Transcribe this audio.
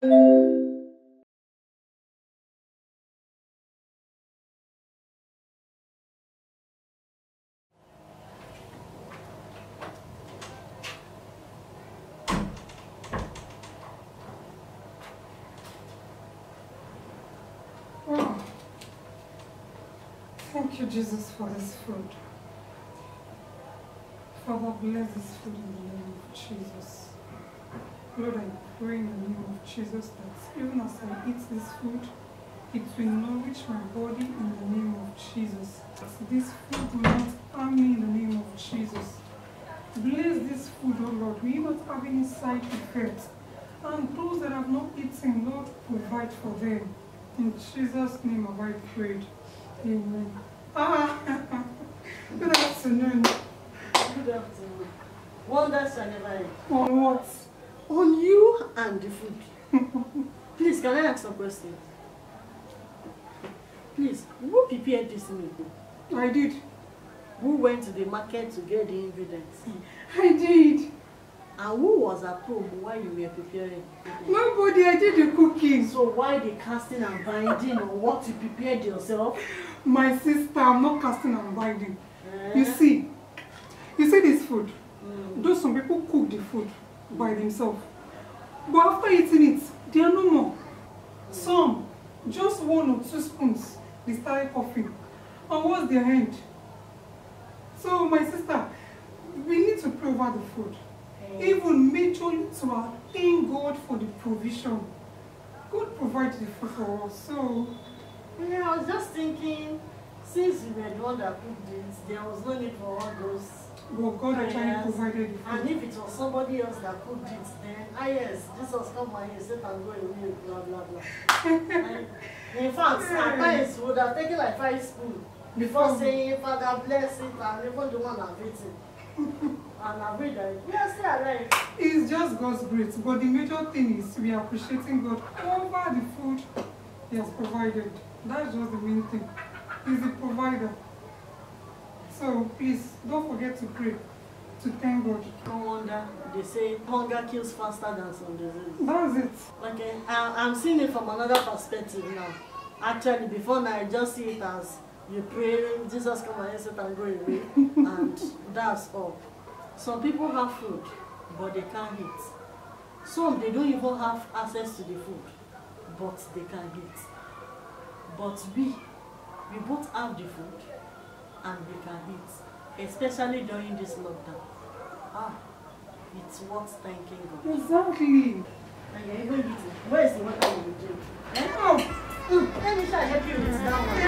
Wow. Thank you, Jesus, for this food. Father, bless this food in the name of Jesus. Lord, I pray in the name of Jesus that even as I eat this food, it will nourish my body in the name of Jesus. This food will not harm me in the name of Jesus. Bless this food, oh Lord. We will not have any side effects. And those that have not eaten, Lord, provide for them. In Jesus' name have I prayed. Amen. Good afternoon. Good afternoon. Wonders I never ate. On what? On you and the food. Please, can I ask a question? Please, who prepared this meal? I did. Who went to the market to get the ingredients? I did. And who was at home while you were preparing? Nobody, I did the cooking. So why the casting and binding on what you prepared yourself? My sister, I'm not casting and binding. You see this food? Though some people cook the food by themselves. But after eating it, they are no more. Some, just 1 or 2 spoons, they started coughing. And what's their end? So my sister, we need to pray over the food. Even majorly to thank God for the provision. God provides the food for us. So yeah, I was just thinking, since you were the one that cooked it, there was no need for all those. but God actually provided the food. And if it was somebody else that cooked it, then yes, Jesus come and he said and go away, blah blah blah. In fact, at times would have taken like 5 spoons before saying, Father bless it, and even the one I've eaten. And I've read that we are still alive. It's just God's grace, but the major thing is we are appreciating God over the food He has provided. That's just the main thing. He's the provider. So please don't forget to pray, to thank God. No wonder they say hunger kills faster than some disease. That's it. Okay, I'm seeing it from another perspective now. Actually, before now, I just see it as you pray, Jesus come and sit and go away, and that's all. Some people have food, but they can't eat. Some, they don't even have access to the food, but they can eat. But we both have the food, and we can eat, especially during this lockdown. It's worth thanking God. Exactly. And you're even eating. Where is the water you will drink? Oh. Let me try to help you with that one.